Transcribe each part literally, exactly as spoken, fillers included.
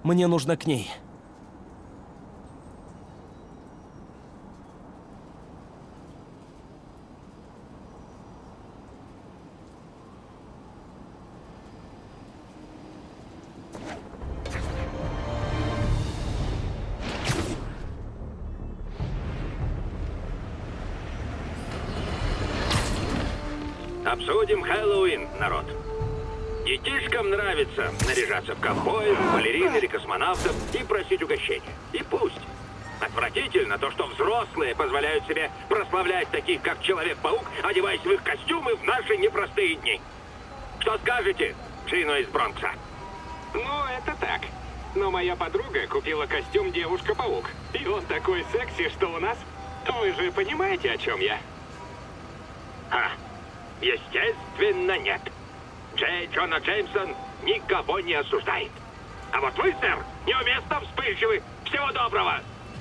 Мне нужно к ней. Обсудим Хэллоуин, народ. Детишкам нравится наряжаться в ковбоев, балерин или космонавтов и просить угощения. И пусть. Отвратительно то, что взрослые позволяют себе прославлять таких, как Человек-паук, одеваясь в их костюмы в наши непростые дни. Что скажете, Джино из Бронкса? Ну, это так. Но моя подруга купила костюм Девушка-паук. И он такой секси, что у нас... Вы же понимаете, о чем я? А, естественно, нет. Джей Джона Джеймсон никого не осуждает. А вот вы, сэр, неуместно вспыльчивы. Всего доброго!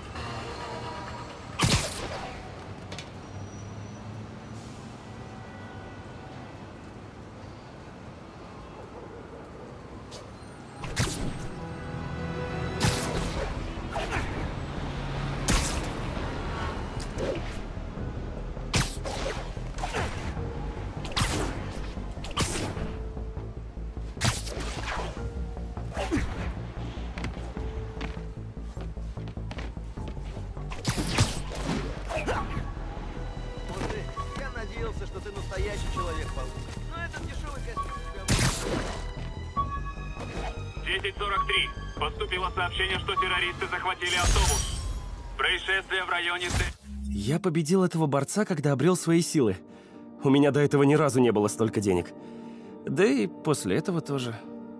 Что ты настоящий Человек-паук. Но этот дешевый костюм тебя... десять сорок три. Поступило сообщение, что террористы захватили автобус. Происшествие в районе... Я победил этого борца, когда обрел свои силы. У меня до этого ни разу не было столько денег. Да и после этого тоже.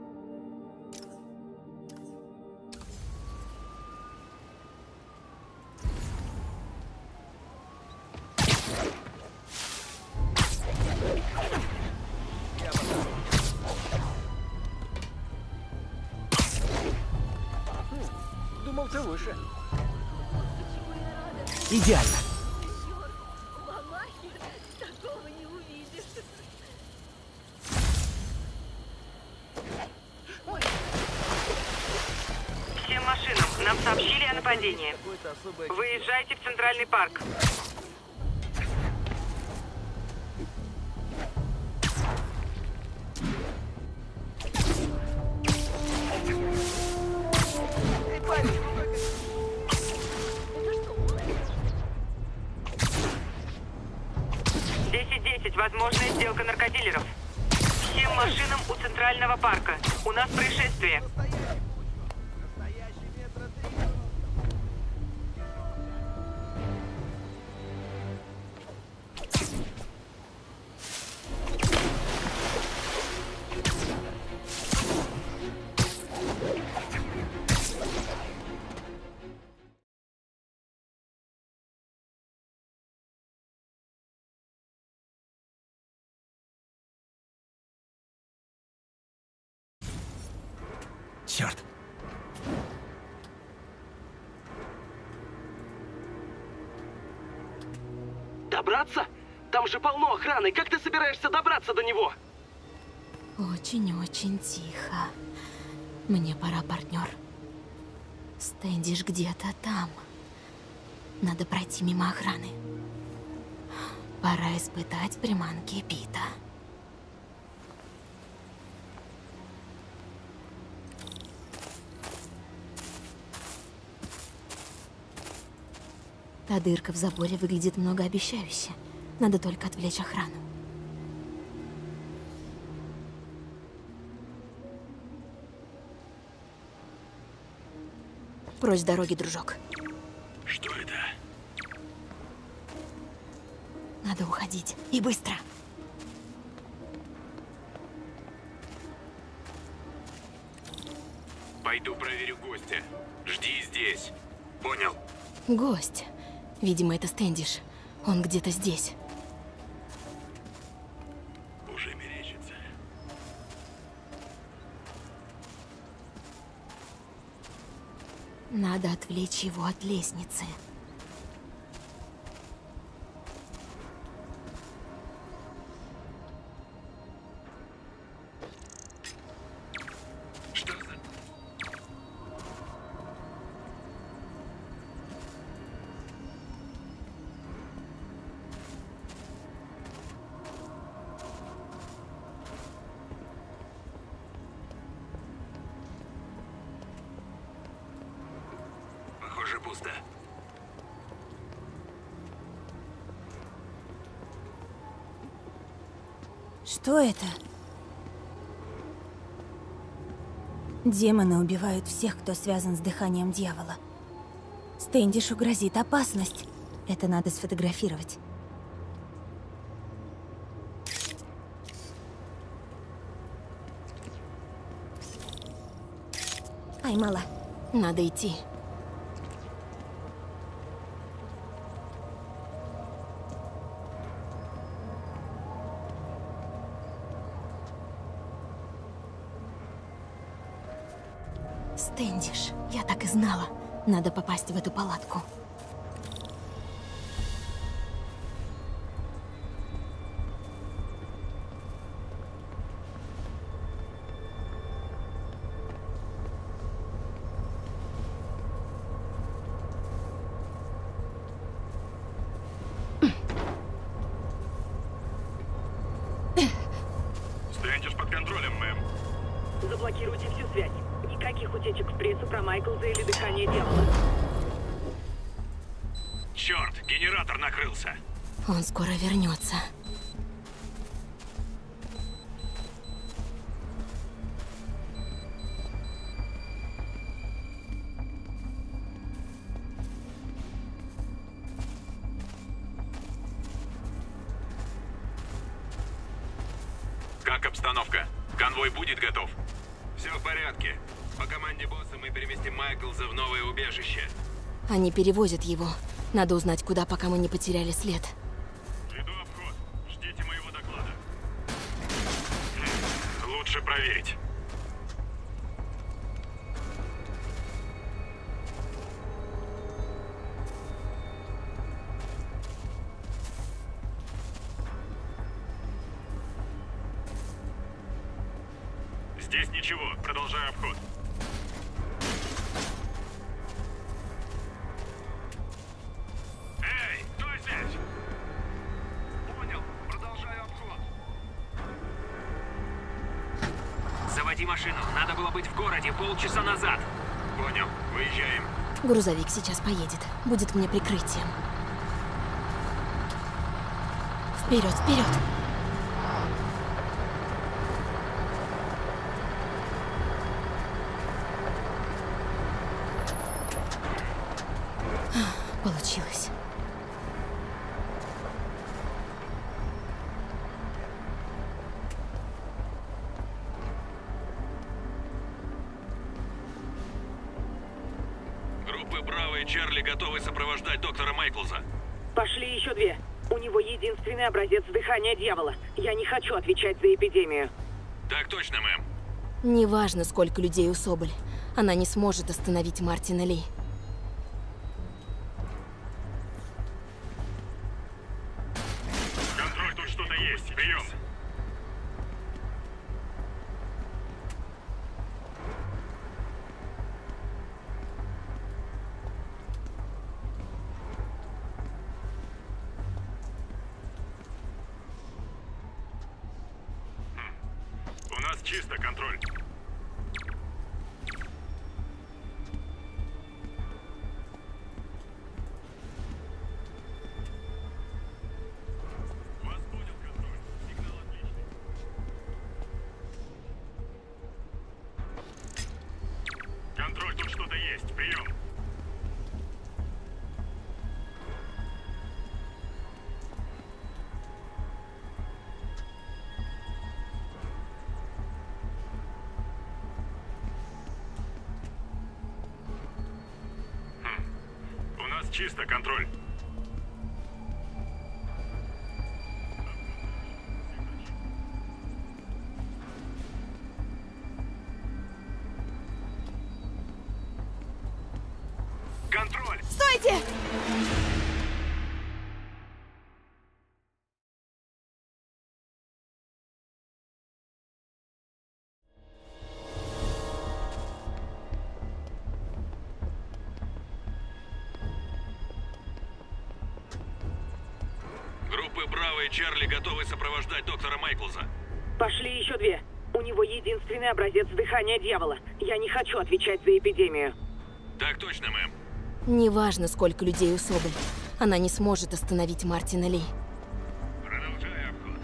Думал, ты выше. Идеально. Такого не увидишь. Всем машинам нам сообщили о нападении. Выезжайте в Центральный парк. десять десять. Возможная сделка наркодилеров. Всем машинам у Центрального парка. У нас происшествие. Черт. Добраться? Там же полно охраны. Как ты собираешься добраться до него? Очень-очень тихо. Мне пора, партнер. Стэндиш где-то там. Надо пройти мимо охраны. Пора испытать приманки Пита. Та дырка в заборе выглядит многообещающе. Надо только отвлечь охрану. Прочь с дороги, дружок. Что это? Надо уходить. И быстро. Пойду проверю гостя. Жди здесь. Понял? Гость. Видимо, это Стэндиш. Он где-то здесь. Уже мерещится. Надо отвлечь его от лестницы. Что за... пусто. Что это? Демоны убивают всех, кто связан с дыханием дьявола. Стэндишу грозит опасность. Это надо сфотографировать. Поймала. Надо идти. Стэндиш, я так и знала. Надо попасть в эту палатку. Стэндиш под контролем, мэм. Заблокируйте всю связь. Никаких утечек в прессу про Майклза или дыхание дьявола. Черт, генератор накрылся. Он скоро вернется. Как обстановка? Конвой будет готов? Все в порядке. По команде босса мы переместим Майклза в новое убежище. Они перевозят его. Надо узнать, куда, пока мы не потеряли след. Веду обход. Ждите моего доклада. Хм, лучше проверить. Здесь ничего. Продолжаю обход. Эй, кто здесь? Понял. Продолжаю обход. Заводи машину. Надо было быть в городе полчаса назад. Понял. Выезжаем. Грузовик сейчас поедет. Будет мне прикрытием. Вперед, вперед! Получилось. Группы Браво и Чарли готовы сопровождать доктора Майклза. Пошли еще две. У него единственный образец дыхания дьявола. Я не хочу отвечать за эпидемию. Так точно, мэм. Неважно, сколько людей у Соболь. Она не сможет остановить Мартина Ли. Контроль, тут что-то есть. Прием. У нас чисто, контроль. Вас понял, контроль. Сигнал отличный. Контроль, тут что-то есть. Прием. У нас чисто, контроль. Контроль! Стойте! Группы Браво и Чарли готовы сопровождать доктора Майклза. Пошли еще две. У него единственный образец дыхания дьявола. Я не хочу отвечать за эпидемию. Так точно, мэм. Неважно, сколько людей у Соболь. Она не сможет остановить Мартина Ли. Продолжай обход.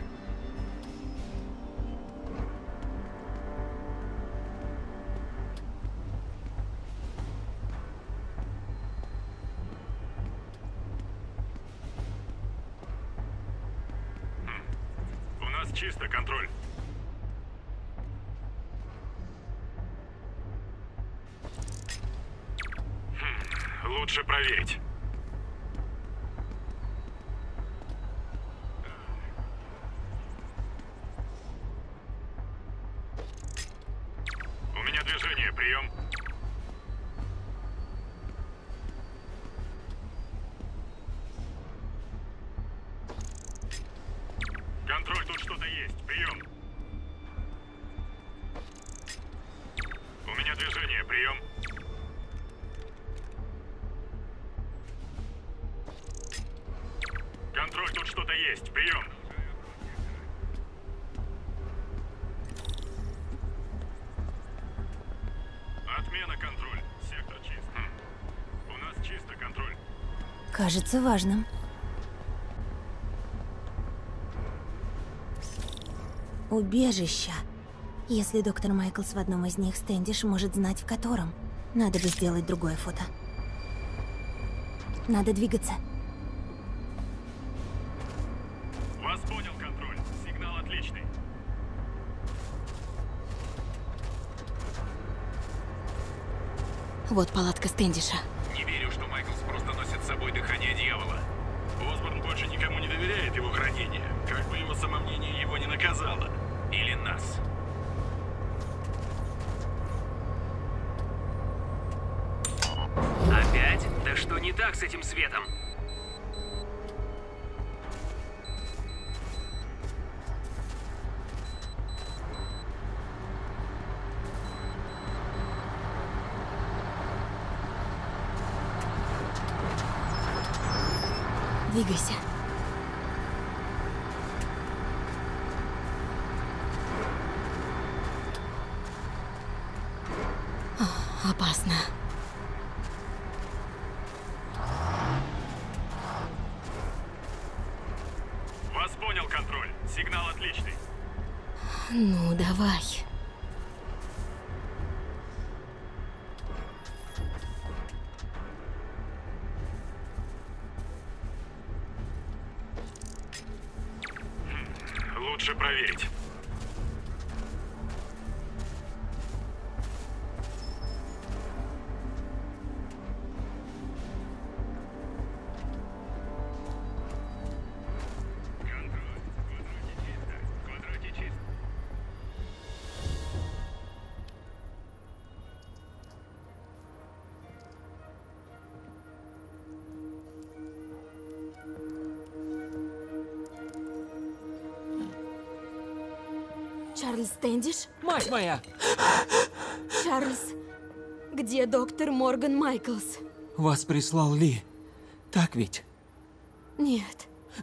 У нас чисто, контроль. Хм, лучше проверить. У меня движение, прием. Контроль, тут что-то есть, прием. У меня движение, прием. Контроль, тут что-то есть, прием. Отмена, контроль. Сектор чист. Хм. У нас чисто, контроль. Кажется важным. Убежища. Если доктор Майклс в одном из них, Стэндиш может знать, в котором. Надо бы сделать другое фото. Надо двигаться. Вас понял, контроль. Сигнал отличный. Вот палатка Стэндиша. Не верю, что Майклс просто носит с собой дыхание дьявола. Осборн больше никому не доверяет его хранение. Как бы его самомнение его не наказало. Или нас. Опять? Да что не так с этим светом? Двигайся. О, опасно. Вас понял, контроль. Сигнал отличный. Ну, давай. Лучше проверить. Контроль. В квадрате чисто. В квадрате чисто. Чарльз Стэндиш? Мать моя! Чарльз, где доктор Морган Майклс? Вас прислал Ли. Так ведь? Нет.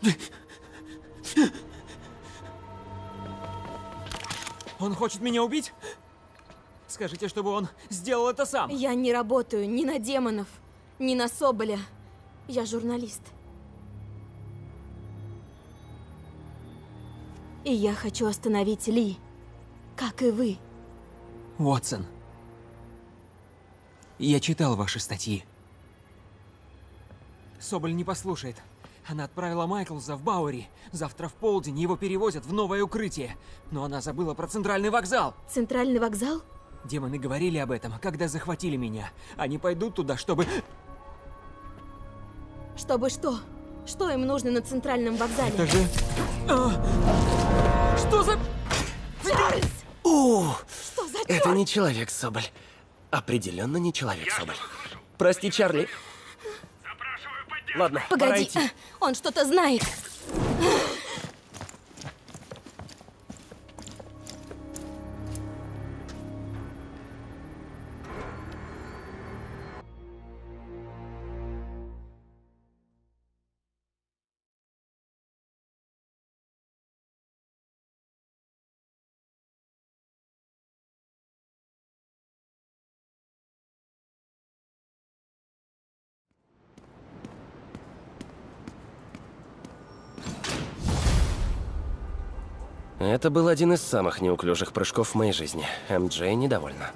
Он хочет меня убить? Скажите, чтобы он сделал это сам. Я не работаю ни на демонов, ни на Соболя. Я журналист. И я хочу остановить Ли, как и вы. Уотсон. Я читал ваши статьи. Соболь не послушает. Она отправила Майклза в Бауэри. Завтра в полдень его перевозят в новое укрытие. Но она забыла про центральный вокзал. Центральный вокзал? Демоны говорили об этом, когда захватили меня. Они пойдут туда, чтобы... Чтобы что? Что им нужно на центральном вокзале? Это же... А! Что за... Чарльз! О, Что за это чёрт? не человек Соболь. Определенно не человек Соболь. Прости, Чарли. Запрашиваю поддержку. Ладно, пора Погоди, идти. а, он что-то знает. Это был один из самых неуклюжих прыжков в моей жизни. эм джей недовольна.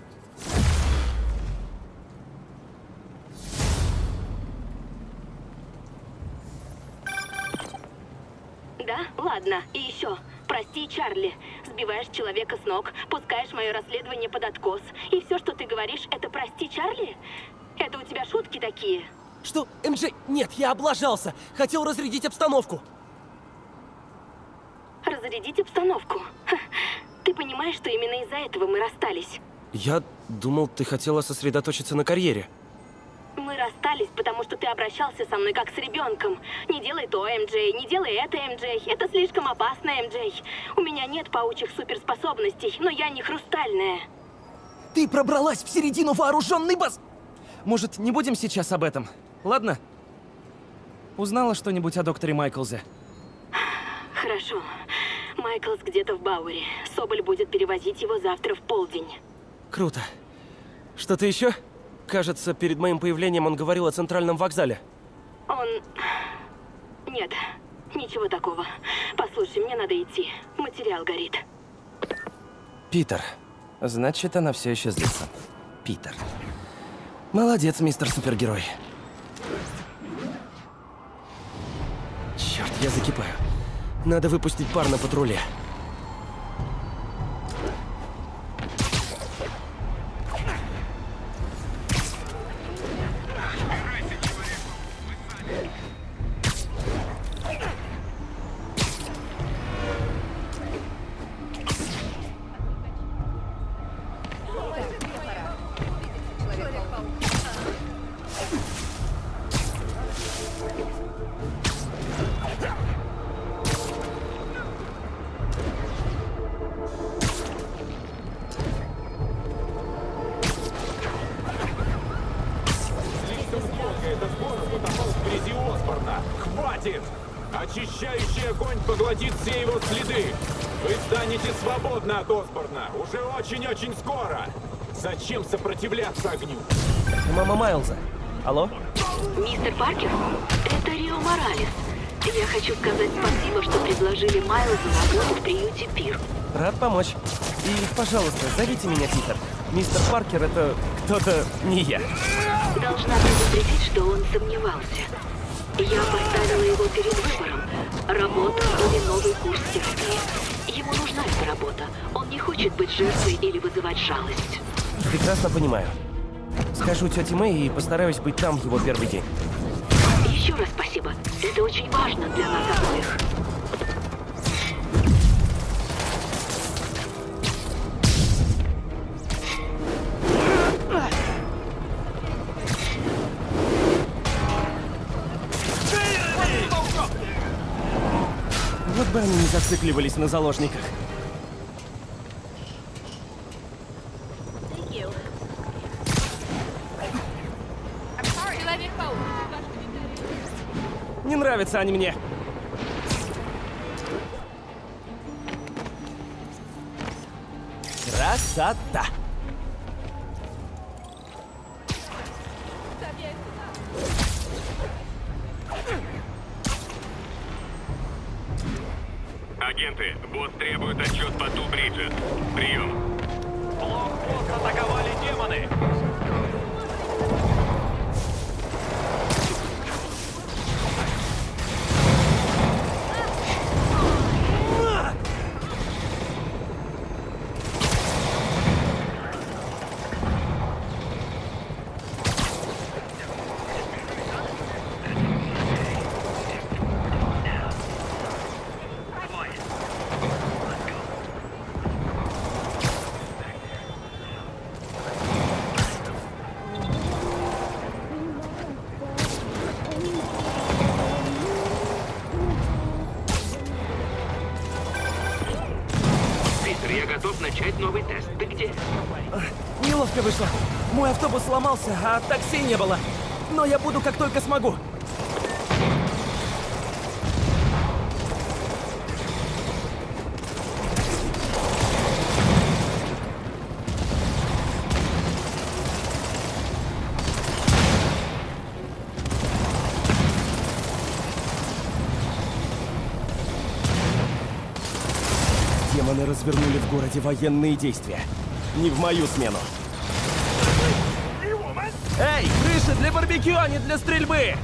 Да? Ладно. И еще. Прости, Чарли. Сбиваешь человека с ног, пускаешь мое расследование под откос. И все, что ты говоришь, это «прости, Чарли»? Это у тебя шутки такие? Что? эм джей? Нет, я облажался. Хотел разрядить обстановку. Разрядить обстановку? Ха. Ты понимаешь, что именно из-за этого мы расстались? Я думал, ты хотела сосредоточиться на карьере. Мы расстались, потому что ты обращался со мной как с ребенком. Не делай то, эм джей, не делай это, эм джей. Это слишком опасно, эм джей. У меня нет паучьих суперспособностей, но я не хрустальная. Ты пробралась в середину вооруженной баз... Может, не будем сейчас об этом? Ладно? Узнала что-нибудь о докторе Майклзе? Хорошо. Майклс где-то в Бауэре. Соболь будет перевозить его завтра в полдень. Круто. Что-то еще? Кажется, перед моим появлением он говорил о центральном вокзале. Он... Нет, ничего такого. Послушай, мне надо идти. Материал горит. Питер. Значит, она все еще злится. Питер. Молодец, мистер Супергерой. Черт, я закипаю. Надо выпустить пар на патруле. Очищающий огонь поглотит все его следы. Вы станете свободны от Осборна уже очень-очень скоро. Зачем сопротивляться огню? Мама Майлза. Алло? Мистер Паркер, это Рио Моралес. Я хочу сказать спасибо, что предложили Майлзу работу в приюте Пир. Рад помочь. И, пожалуйста, зовите меня Питер. Мистер Паркер — это кто-то не я. Должна предупредить, что он сомневался. Я поставила его перед выбором. Работа или новый курс терапии. Ему нужна эта работа. Он не хочет быть жертвой или вызывать жалость. Прекрасно понимаю. Скажу тете Мэй и постараюсь быть там в его первый день. Еще раз спасибо. Это очень важно для нас обоих. Вот бы они не зацикливались на заложниках. Не нравятся они мне. Красота! Агенты, босс требует отчет по Ту-Бриджес. Прием. Блокпост атаковали демоны. Начать новый тест. Ты где? Неловко вышло. Мой автобус сломался, а такси не было. Но я буду, как только смогу. Легионы развернули в городе военные действия. Не в мою смену. Эй, крыша для барбекю, а не для стрельбы!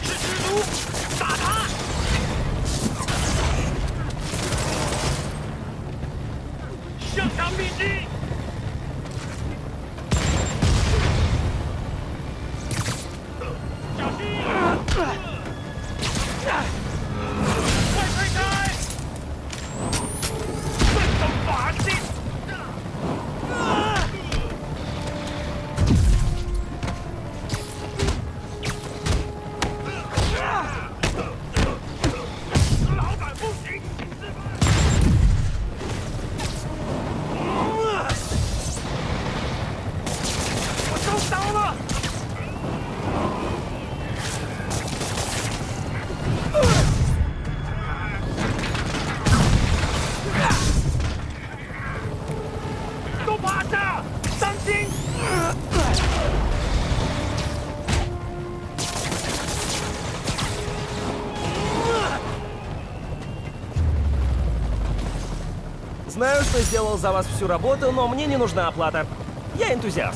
Знаю, что сделал за вас всю работу, но мне не нужна оплата. Я энтузиаст.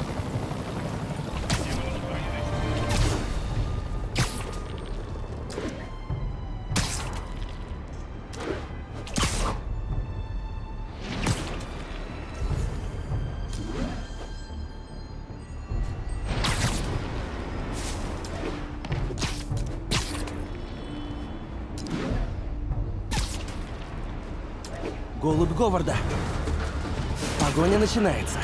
Голубь Говарда. Погоня начинается.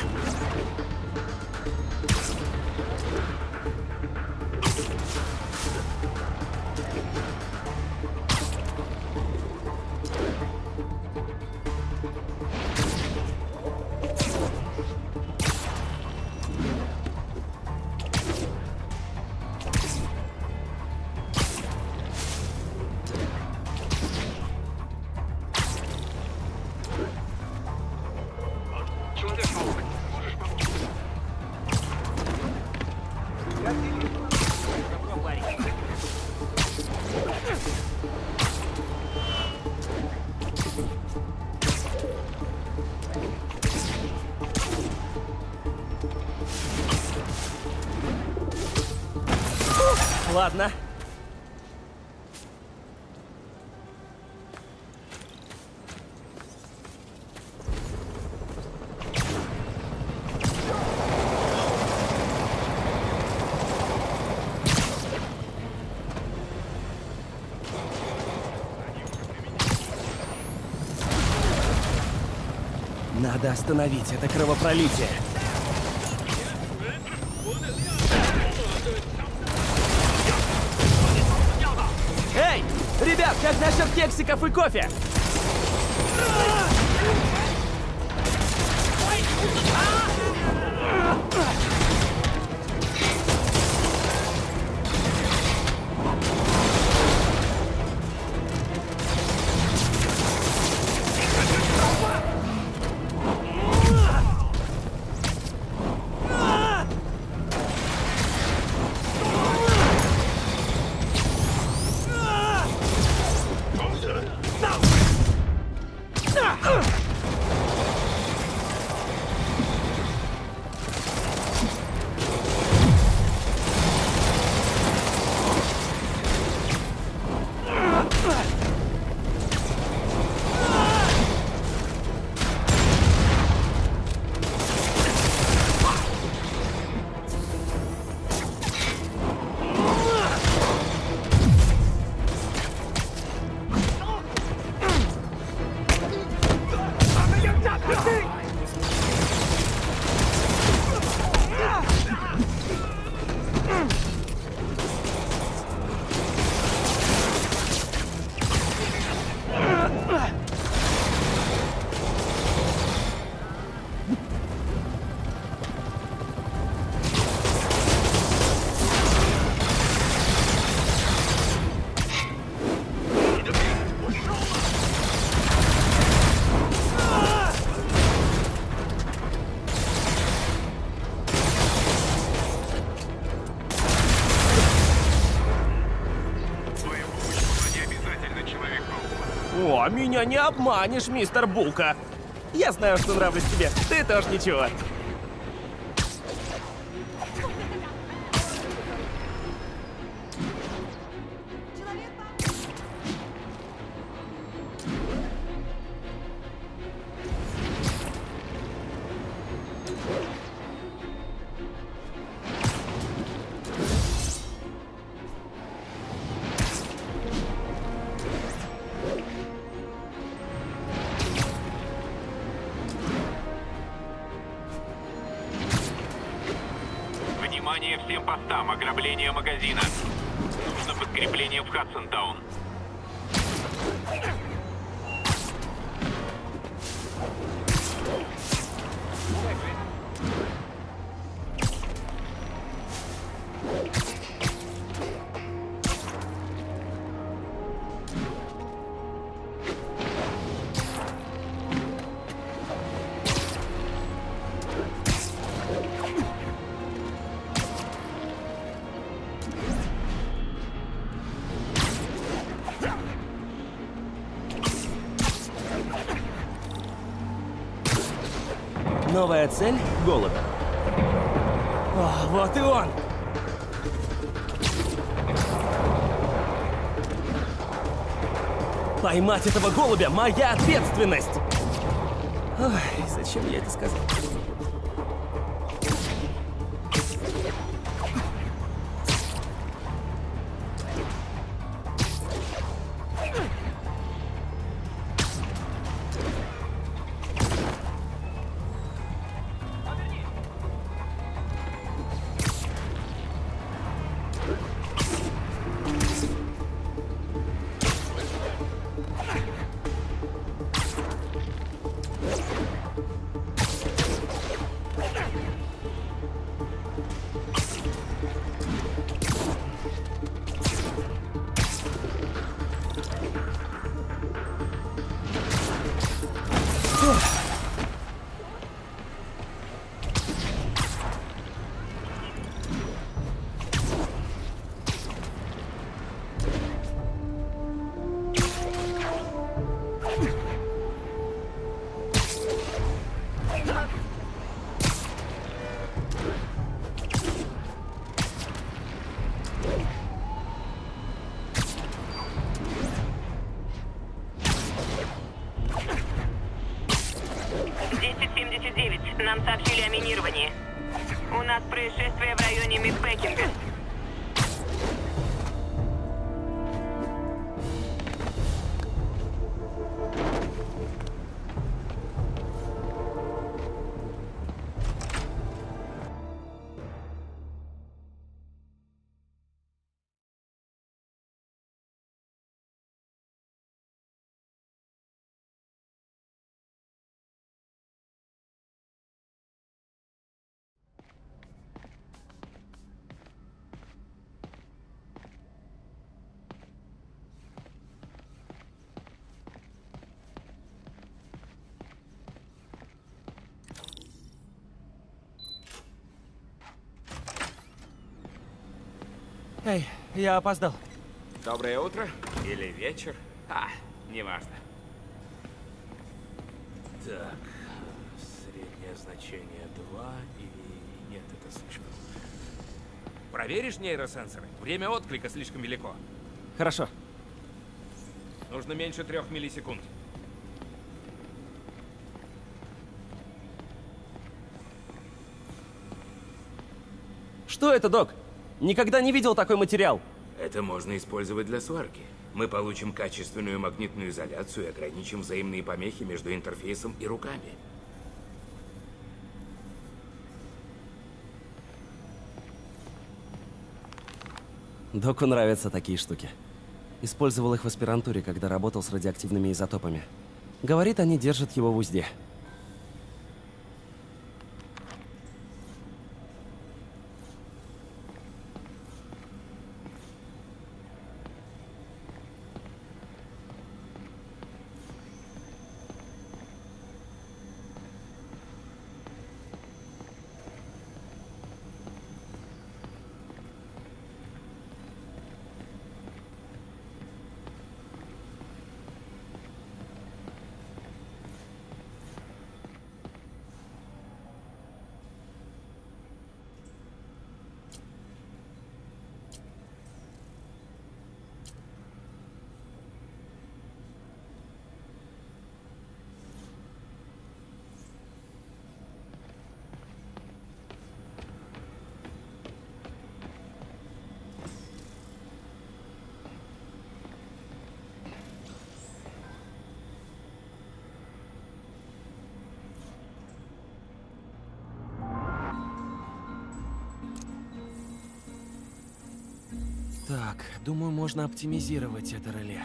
Ладно. Надо остановить это кровопролитие. Эй, ребят, как насчет кексиков и кофе? О, меня не обманешь, мистер Булка. Я знаю, что нравлюсь тебе. Ты тоже ничего. Внимание всем постам, ограбление магазина. Нужно подкрепление в Хадсон-таун. Новая цель — голубь. О, вот и он! Поймать этого голубя — моя ответственность! Ой, зачем я это сказал? Нам сообщили о минировании. У нас происшествие в районе Мидпекинга. Эй, я опоздал. Доброе утро или вечер? А, неважно. Так, среднее значение два и... нет, это слишком. Проверишь нейросенсоры? Время отклика слишком велико. Хорошо. Нужно меньше трех миллисекунд. Что это, док? Никогда не видел такой материал. Это можно использовать для сварки. Мы получим качественную магнитную изоляцию и ограничим взаимные помехи между интерфейсом и руками. Доку нравятся такие штуки. Использовал их в аспирантуре, когда работал с радиоактивными изотопами. Говорит, они держат его в узде. Так, думаю, можно оптимизировать это реле.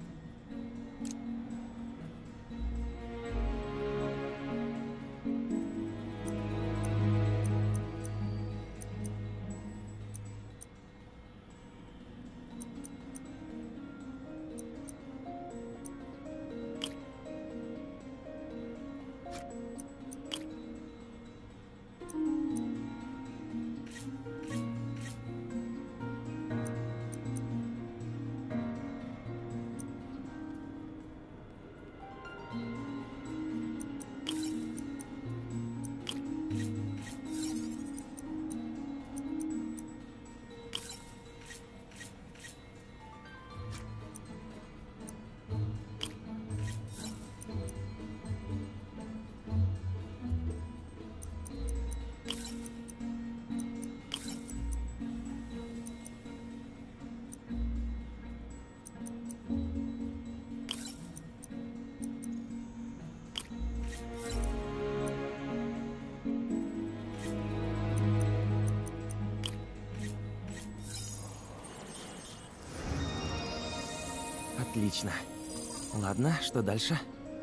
Отлично. Ладно, что дальше?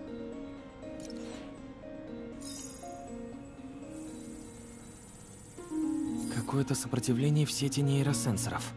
Какое-то сопротивление в сети нейросенсоров.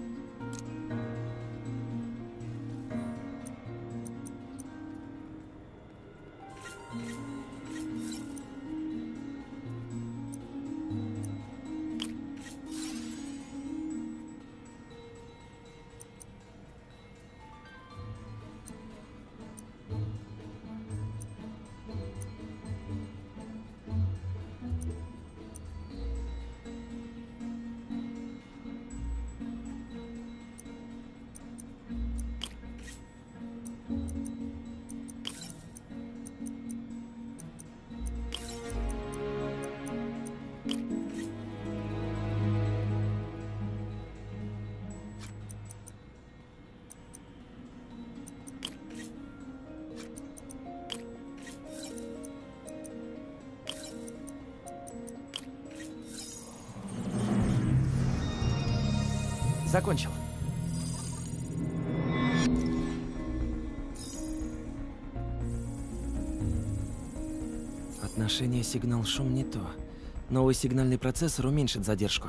Закончил. Отношение сигнал-шум не то. Новый сигнальный процессор уменьшит задержку.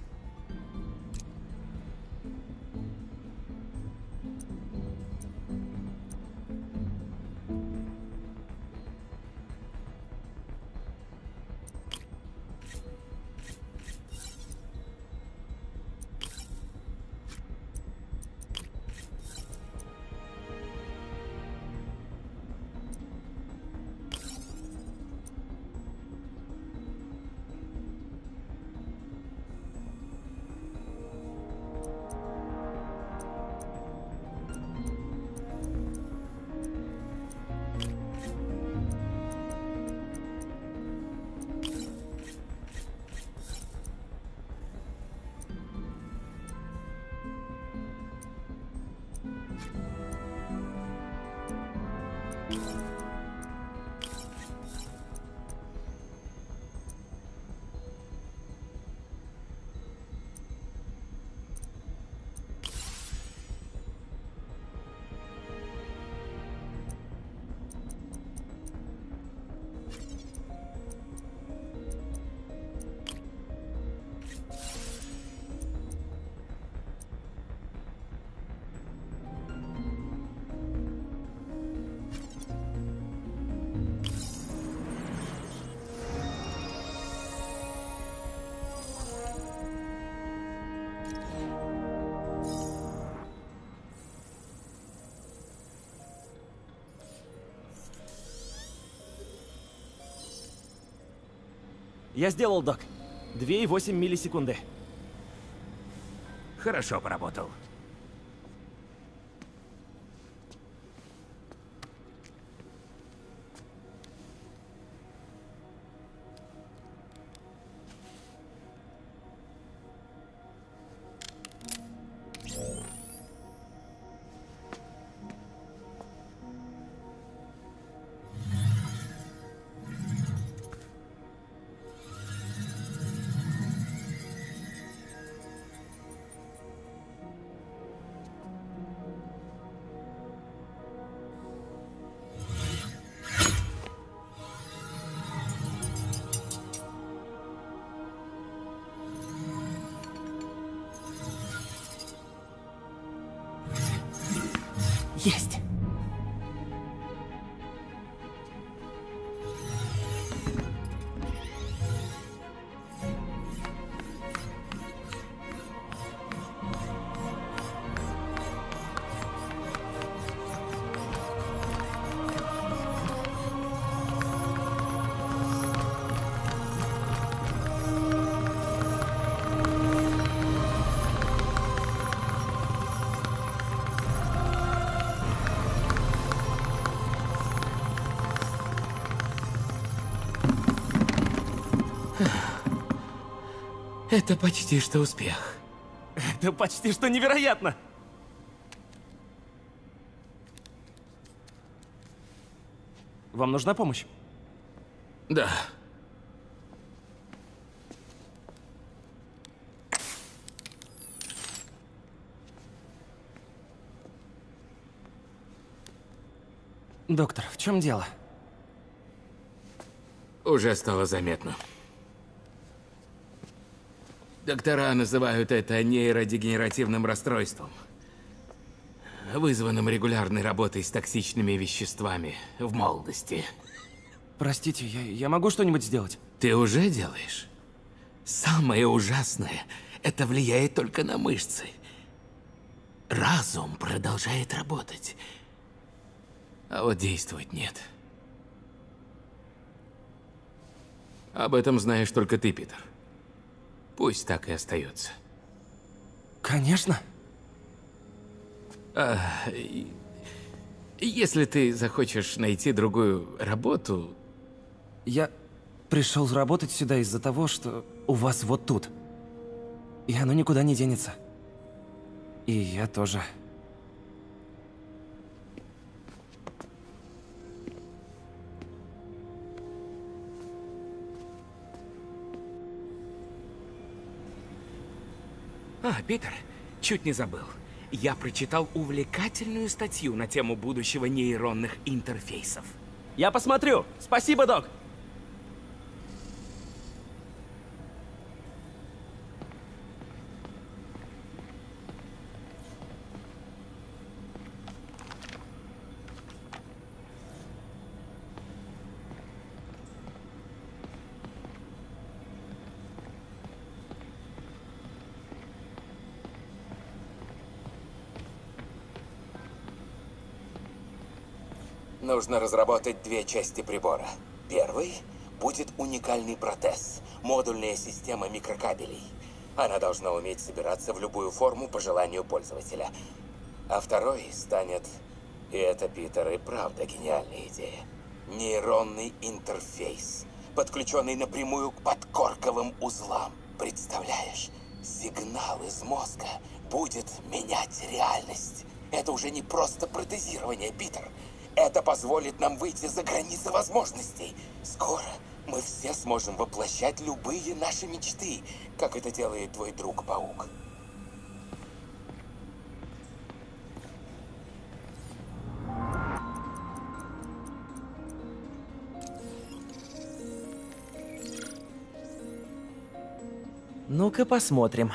Я сделал, док. две и восемь миллисекунды. Хорошо поработал. Есть. Это почти что успех. Это почти что невероятно. Вам нужна помощь? Да. Доктор, в чем дело? Уже стало заметно. Доктора называют это нейродегенеративным расстройством, вызванным регулярной работой с токсичными веществами в молодости. Простите, я, я могу что-нибудь сделать? Ты уже делаешь? Самое ужасное, это влияет только на мышцы. Разум продолжает работать, а вот действовать нет. Об этом знаешь только ты, Питер. Пусть так и остается. Конечно. А, и, если ты захочешь найти другую работу... Я пришел работать сюда из-за того, что у вас вот тут. И оно никуда не денется. И я тоже. А, Питер, чуть не забыл. Я прочитал увлекательную статью на тему будущего нейронных интерфейсов. Я посмотрю. Спасибо, док. Нужно разработать две части прибора. Первый будет уникальный протез, модульная система микрокабелей. Она должна уметь собираться в любую форму по желанию пользователя. А второй станет, и это, Питер, и правда гениальная идея, нейронный интерфейс, подключенный напрямую к подкорковым узлам. Представляешь, сигнал из мозга будет менять реальность. Это уже не просто протезирование, Питер. Это позволит нам выйти за границы возможностей. Скоро мы все сможем воплощать любые наши мечты, как это делает твой друг-паук. Ну-ка посмотрим.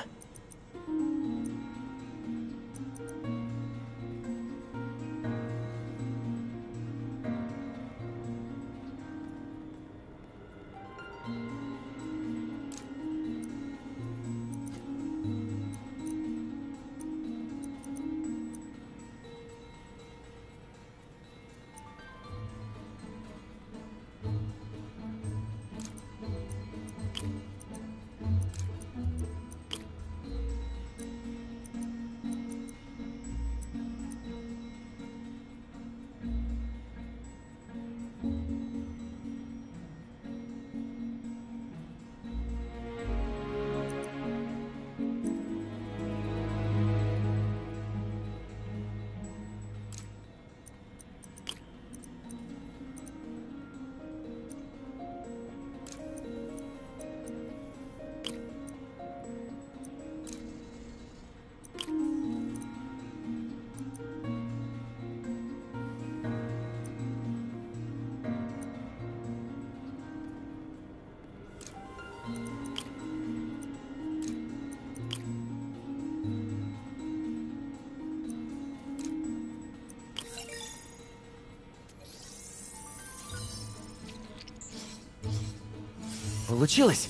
Получилось?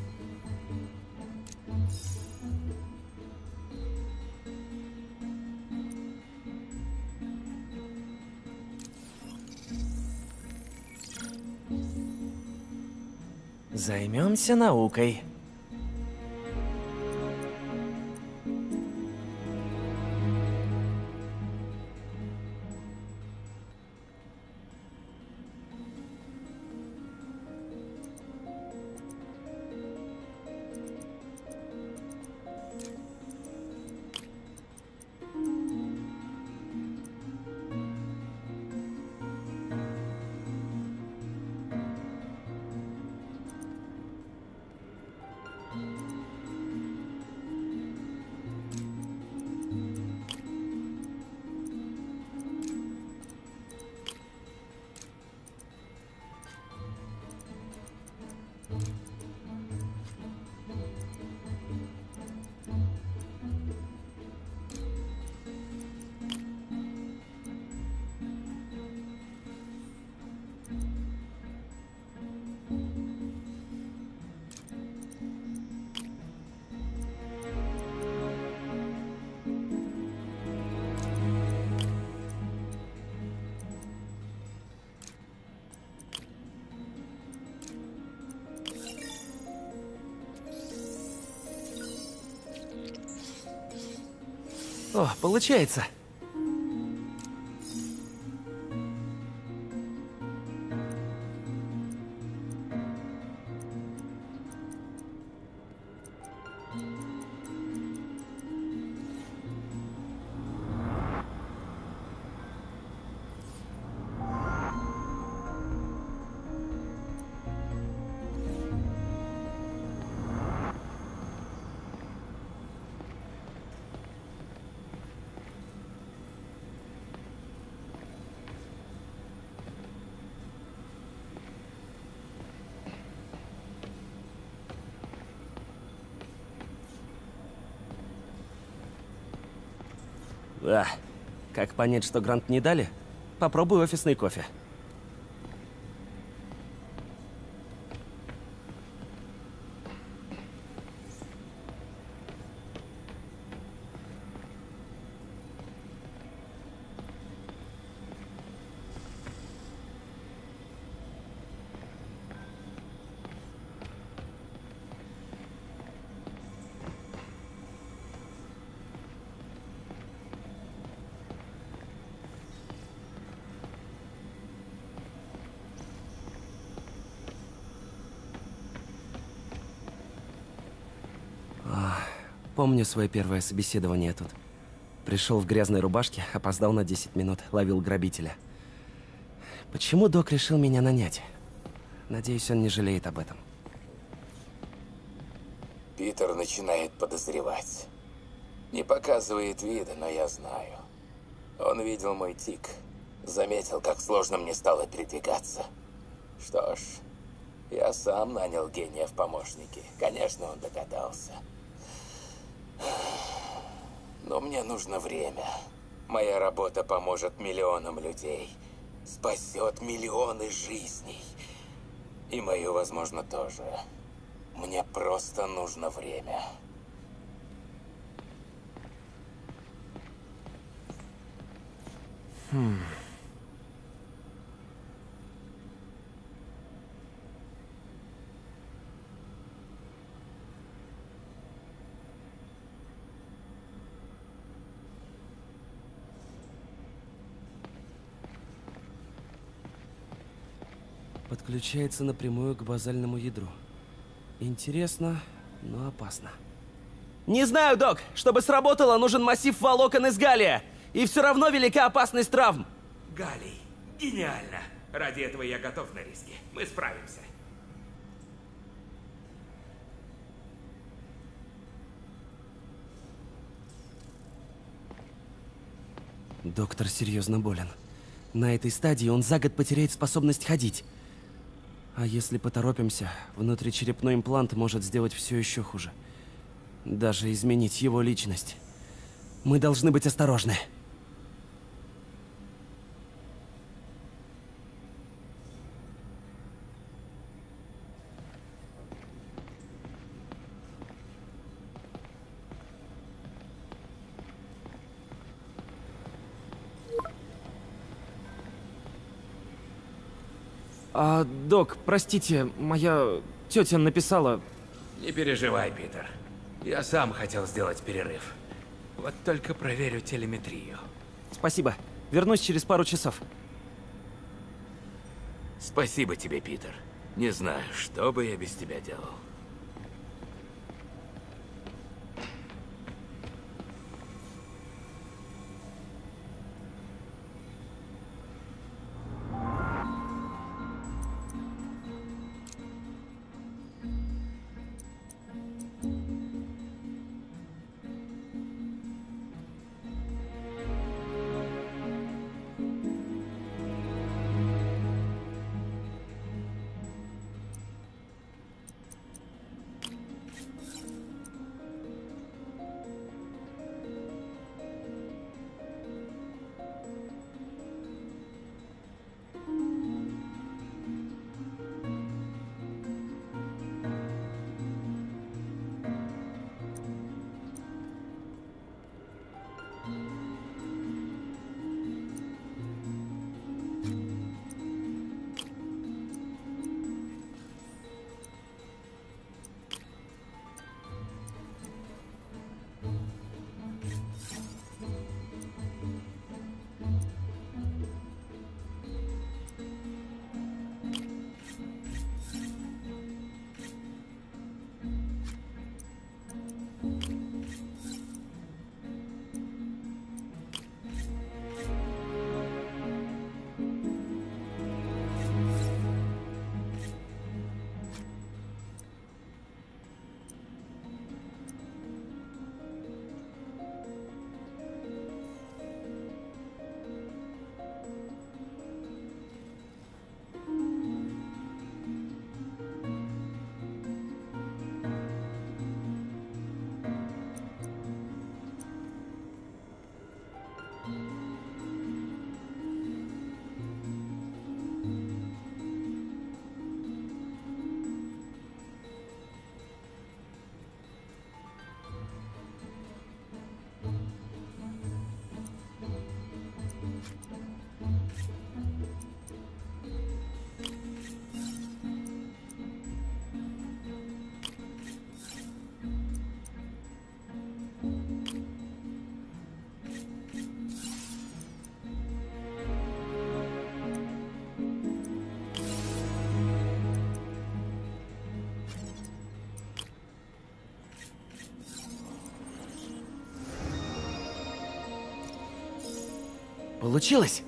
Займемся наукой. О, получается. А, как понять, что грант не дали? Попробуй офисный кофе. Помню свое первое собеседование тут. Пришел в грязной рубашке, опоздал на десять минут, ловил грабителя. Почему док решил меня нанять? Надеюсь, он не жалеет об этом. Питер начинает подозревать. Не показывает вида, но я знаю. Он видел мой тик. Заметил, как сложно мне стало передвигаться. Что ж, я сам нанял гения в помощники. Конечно, он догадался. Но мне нужно время. Моя работа поможет миллионам людей. Спасет миллионы жизней. И мою, возможно, тоже. Мне просто нужно время. Хм. Подключается напрямую к базальному ядру. Интересно, но опасно. Не знаю, док! Чтобы сработало, нужен массив волокон из галлия! И все равно велика опасность травм! Галлий. Гениально! Ради этого я готов на риски. Мы справимся. Доктор серьезно болен. На этой стадии он за год потеряет способность ходить. А если поторопимся, внутричерепной имплант может сделать все еще хуже. Даже изменить его личность. Мы должны быть осторожны. А, док, простите, моя тетя написала... Не переживай, Питер. Я сам хотел сделать перерыв. Вот только проверю телеметрию. Спасибо. Вернусь через пару часов. Спасибо тебе, Питер. Не знаю, что бы я без тебя делал. Получилось?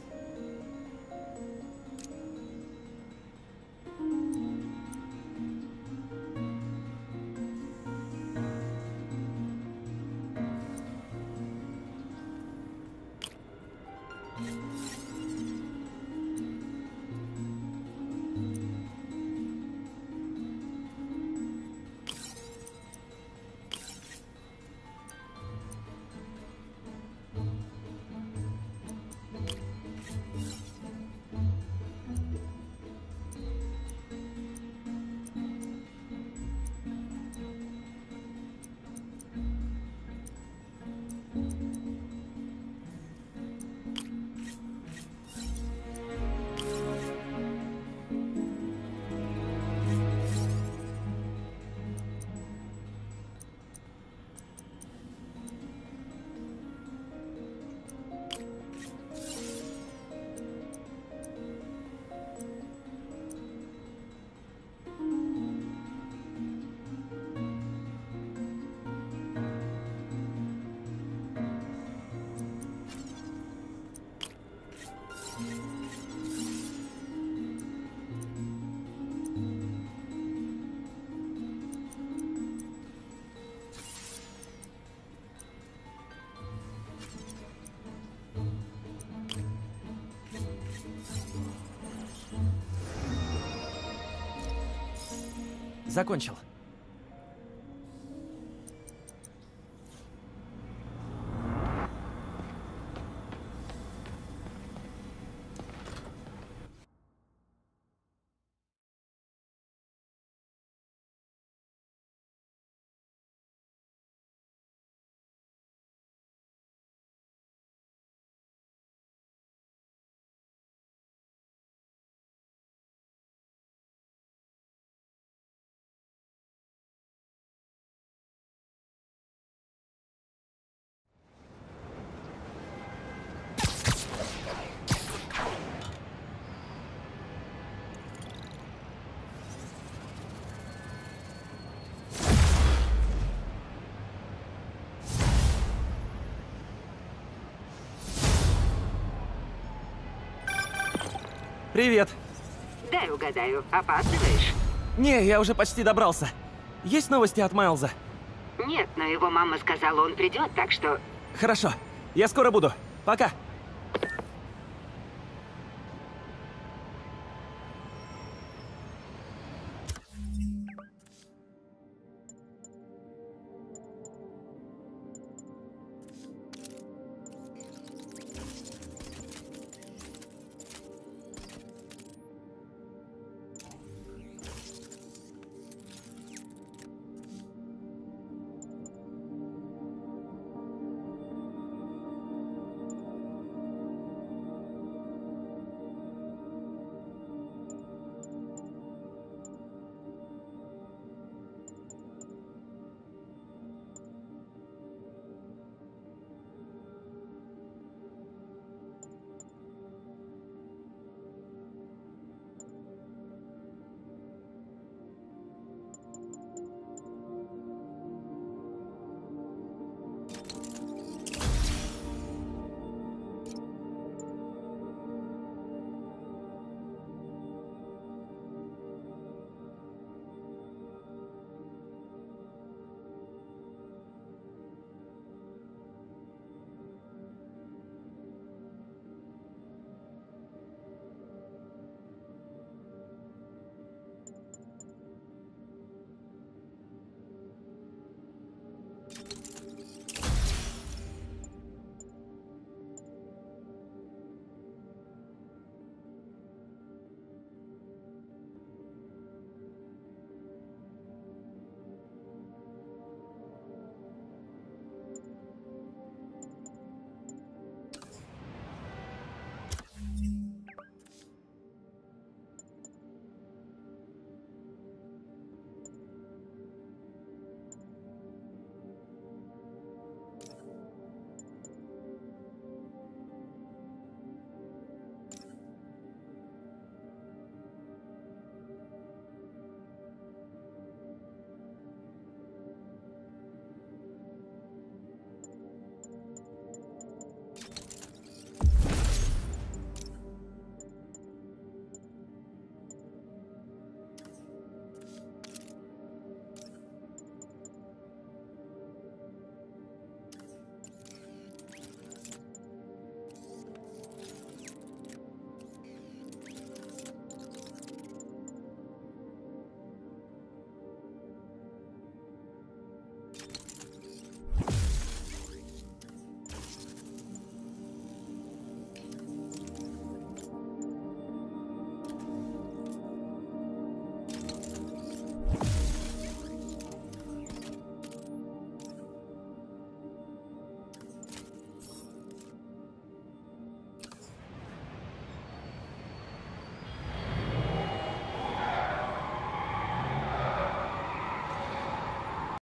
Закончил. Привет. Дай угадаю, опаздываешь? Не, я уже почти добрался. Есть новости от Майлза? Нет, но его мама сказала, он придет, так что... Хорошо. Я скоро буду. Пока.